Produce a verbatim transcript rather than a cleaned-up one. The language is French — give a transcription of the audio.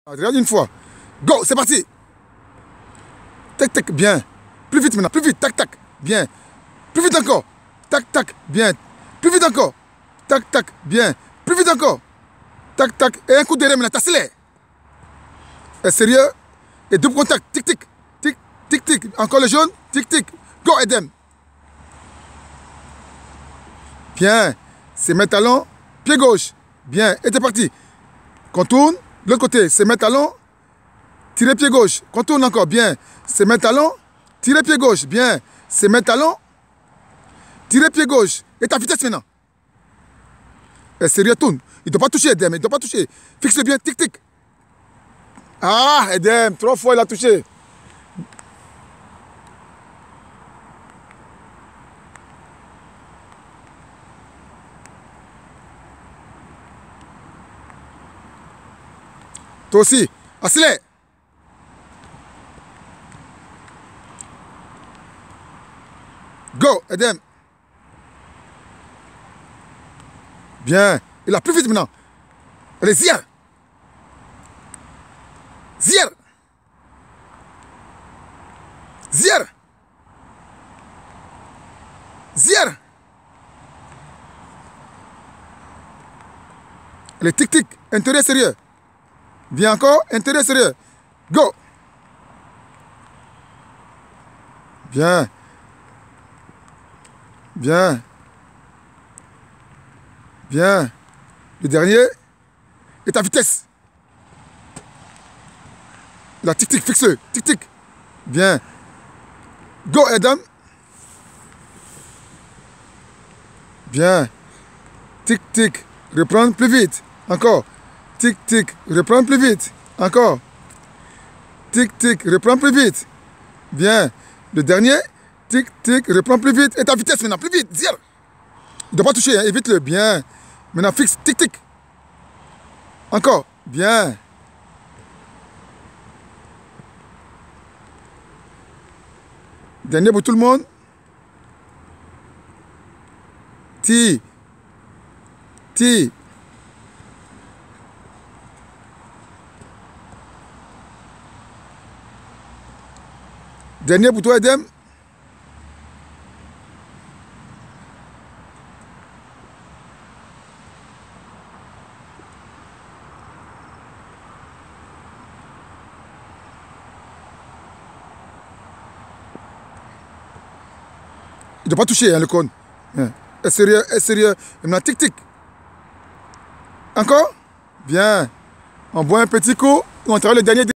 Regarde une fois. Go, c'est parti. Tac, tac, bien. Plus vite maintenant, plus vite. Tac, tac, bien. Plus vite encore. Tac, tac, bien. Plus vite encore. Tac, tac, bien. Plus vite encore. Tac, tac. Et un coup derrière maintenant, t'accélères. Et sérieux. Et double contact. Tic, tic. Tic, tic, tic. Encore le jaune. Tic, tic. Go, Edem. Bien. C'est mes talons. Pied gauche. Bien. Et t'es parti. Contourne. De l'autre côté, c'est mes talons. Tirez pied gauche. Contourne encore. Bien. C'est mes talons. Tirez pied gauche. Bien. C'est mes talons. Tirez pied gauche. Et ta vitesse maintenant. Et sérieux, tourne. Il ne doit pas toucher, Edem. Il ne doit pas toucher. Fixe-le bien. Tic, tic. Ah, Edem. Trois fois, il a touché. Toi aussi. Accélère. Go, Edem. Bien. Il a plus vite maintenant. Allez, Zier. Zier. Zier. Zier. Allez, tic, tic. Intérieur sérieux. Bien encore. Intérieur sérieux. Go. Bien. Bien. Bien. Le dernier. Et ta vitesse. La tic tic, fixe. Tic tic. Bien. Go, Edem. Bien. Tic tic. Reprendre plus vite. Encore. Tic tic. Reprendre plus vite. Encore. Tic tic. Reprendre plus vite. Bien. Le dernier. Tic, tic, reprends plus vite. Et ta vitesse maintenant, plus vite. Zir. Il ne doit pas toucher, hein. Évite-le. Bien. Maintenant, fixe. Tic, tic. Encore. Bien. Dernier pour tout le monde. Ti. Ti. Dernier pour toi, Edem. Il ne doit pas toucher, hein, le cône. Est sérieux, est sérieux. Maintenant, tic, tic. Encore. Bien. On boit un petit coup. On travaille le dernier.